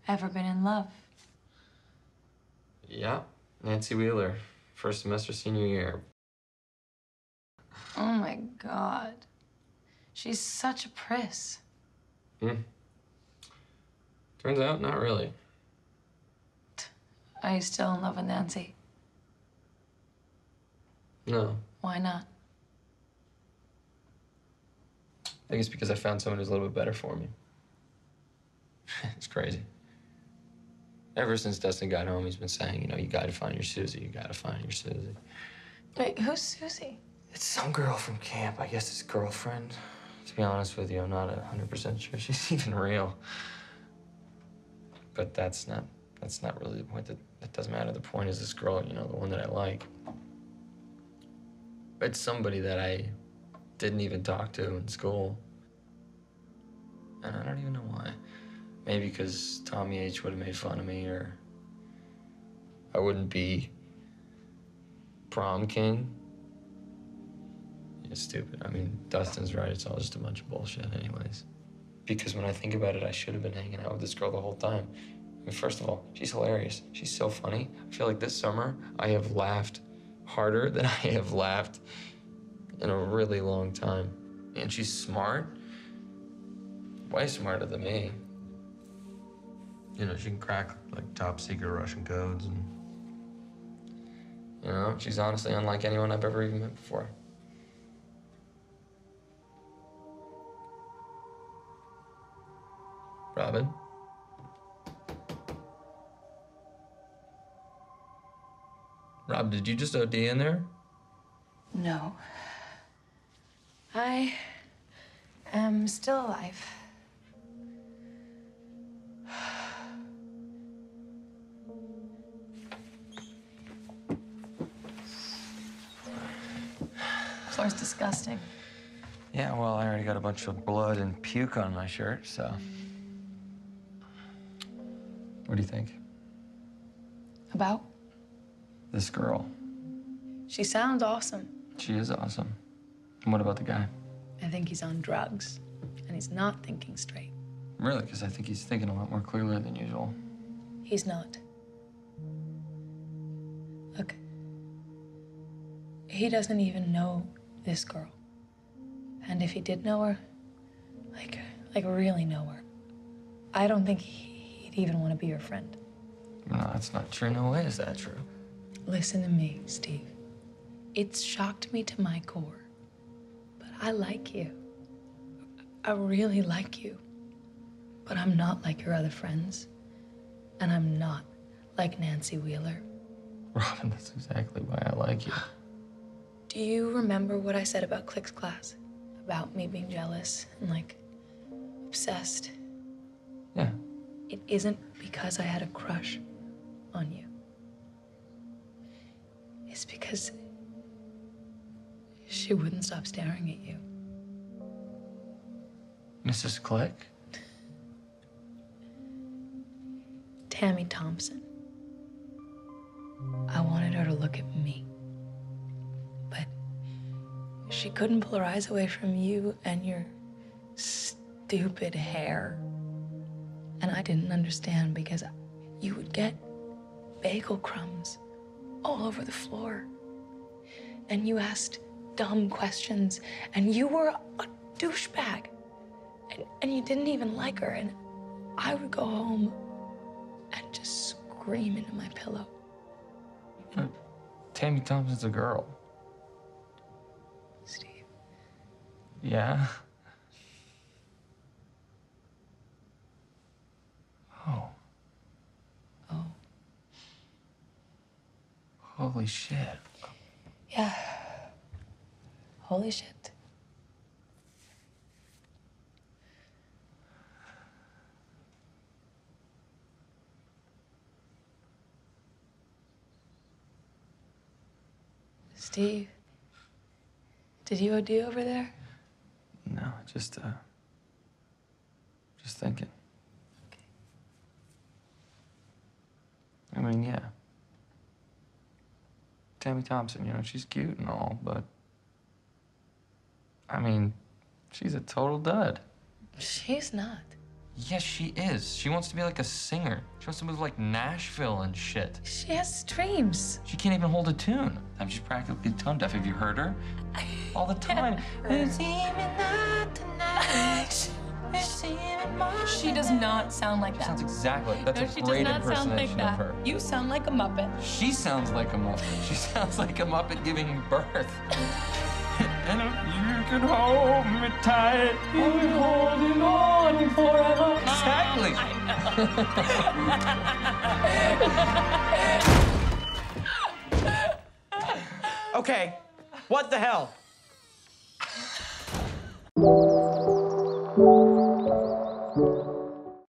Ever been in love? Yeah, Nancy Wheeler, first semester senior year. Oh my God. She's such a priss. Turns out, not really. Are you still in love with Nancy? No. Why not? I think it's because I found someone who's a little bit better for me. It's crazy. Ever since Dustin got home, he's been saying, you know, you gotta find your Susie, you gotta find your Susie. Wait, who's Susie? It's some girl from camp, I guess his girlfriend. To be honest with you, I'm not 100% sure she's even real. But that's not really the point. That doesn't matter. The point is this girl, you know, the one that I like. It's somebody that I didn't even talk to in school. And I don't even know why. Maybe because Tommy H. would have made fun of me, or I wouldn't be prom king. It's stupid. I mean, Dustin's right. It's all just a bunch of bullshit anyways. Because when I think about it, I should have been hanging out with this girl the whole time. I mean, first of all, she's hilarious. She's so funny. I feel like this summer, I have laughed harder than I have laughed in a really long time. And she's smart. Way smarter than me. You know, she can crack, like, top secret Russian codes and... You know, she's honestly unlike anyone I've ever even met before. Robin? Rob, did you just OD in there? No. I am still alive. Floor's disgusting. Yeah, well, I already got a bunch of blood and puke on my shirt, so... What do you think? About? This girl. She sounds awesome. She is awesome. And what about the guy? I think he's on drugs, and he's not thinking straight. Really? Because I think he's thinking a lot more clearly than usual. He's not. Look, he doesn't even know this girl. And if he did know her, like really know her, I don't think he'd even want to be her friend. No, that's not true. No way is that true. Listen to me, Steve. It's shocked me to my core, but I like you. I really like you. But I'm not like your other friends, and I'm not like Nancy Wheeler. Robin, that's exactly why I like you. Do you remember what I said about Click's class? About me being jealous and, like, obsessed? Yeah. It isn't because I had a crush on you. It's because she wouldn't stop staring at you. Mrs. Click? Tammy Thompson. I wanted her to look at me. But she couldn't pull her eyes away from you and your stupid hair. And I didn't understand because you would get bagel crumbs all over the floor. And you asked dumb questions, and you were a douchebag. And you didn't even like her, and I would go home and just scream into my pillow. Tammy Thompson's a girl. Steve. Yeah? Oh. Oh. Holy shit. Yeah. Holy shit. Steve, did you OD over there? No, just thinking. Okay. I mean, yeah. Tammy Thompson, you know, she's cute and all, but... I mean, she's a total dud. She's not. Yes, she is. She wants to be like a singer. She wants to move like Nashville and shit. She has dreams. She can't even hold a tune. She's practically tone deaf. Have you heard her? All the time. She does not sound like that. Sounds exactly like that. That's No, a great she does not sound like impersonation that. of her. You sound like a Muppet. She sounds like a Muppet. She sounds like a Muppet giving birth. And if you can hold me tight, we'll be holding on forever. Exactly. Okay, what the hell?